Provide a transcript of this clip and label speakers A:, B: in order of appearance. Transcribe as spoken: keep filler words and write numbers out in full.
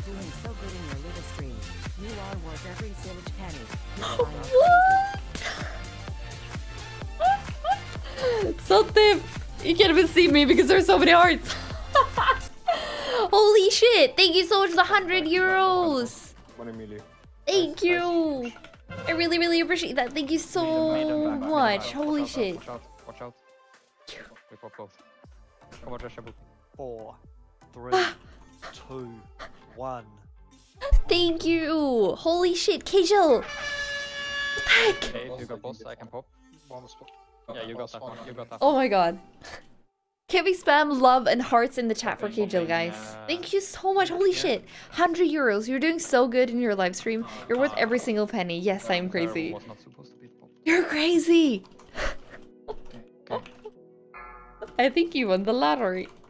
A: doing so good in your little stream. You are worth every sillage penny.
B: Something you can't even see me because there's so many hearts. Holy shit! Thank you so much for the hundred euros. Thank you. I really, really appreciate that. Thank you so much. Holy shit.
C: Watch out! Watch out! We pop both. Come on, Josh.
D: Four, three, two, one.
B: Thank you. Holy shit, Kajal. What the heck?
C: Okay, if you got boss, I can pop. Yeah, you got that one. You got that.
B: Oh my god. Can we spam love and hearts in the chat for Kajal, guys? Thank you so much. Holy shit. one hundred euros. You're doing so good in your live stream. You're worth every single penny. Yes, I'm crazy. You're crazy. I think you won the lottery.